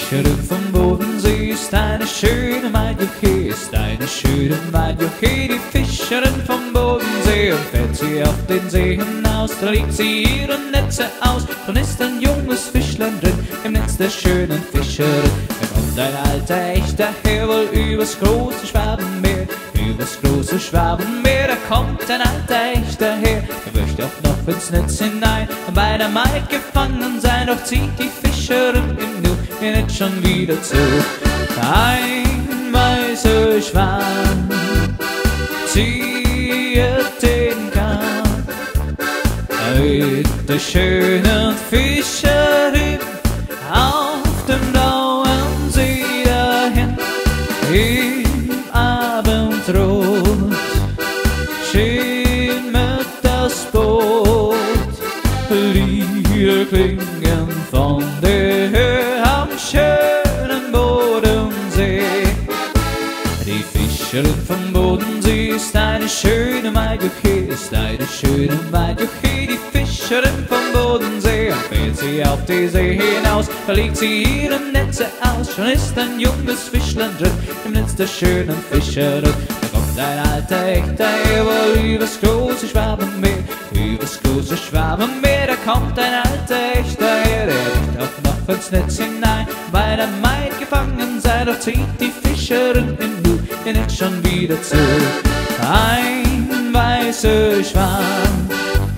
Fischerin vom Bodensee ist eine schöne Maid, Juche, ist eine schöne Maid, Juche, die Fischerin vom Bodensee. Und fährt sie auf den See hinaus, da legt sie ihre Netze aus. Schon ist ein junges Fischlein drin, im Netz der schönen Fischerin. Da kommt ein alter Echter her, wohl übers große Schwabenmeer. Übers große Schwabenmeer, da kommt ein alter Echter her. Er möchte auch noch ins Netz hinein und bei der Maid gefangen sein. Doch zieht die Fischerin ihm nur ihr Netz schon wieder zu. Ein weißer Schwan zieht den Kahn mit der schönen Fischerin auf dem blauen See dahin. Im Abendrot schimmert das Boot, Lieder klingen von der Höhe am schönen Bodensee. Die Fischerin vom Bodensee ist eine schöne Maid, Juche, ist eine schöne Maid, Juche, die Fischerin vom Bodensee. Und fährt sie auf die See hinaus, da legt sie ihre Netze aus. Schon ist ein junges Fischlein drin, im Netz der schönen Fischerin. Da kommt ein alter Echter her, wohl übers große Schwabenmeer. Übers große Schwabenmeer, da kommt ein alter Echter her, der legt auch noch ins Netz hinein. Bei der Maid gefangen sei, doch zieht die Fischerin im Nu ihr Netz schon wieder zu. Ein weißer Schwan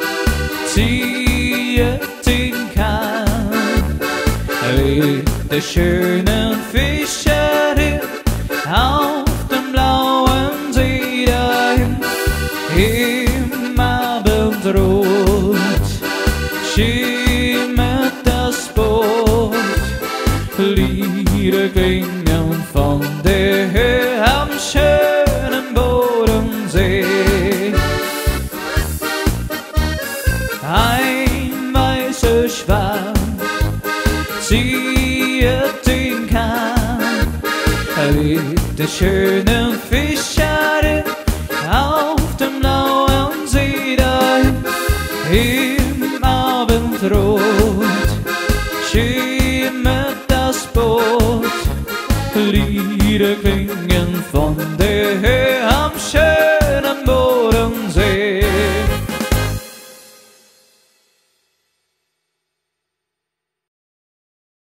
zieht den Kahn mit der schönen Fischerin auf dem blauen See dahin. Im Abendrot schimmert das Boot, Lieder klingen von der Höhe am schönen Bodensee. Ein weißer Schwan zieht den Kahn mit der schönen Fischerin auf dem blauen See dahin. Im Abendrot schimmert das Boot, Lieder klingen von der Höhe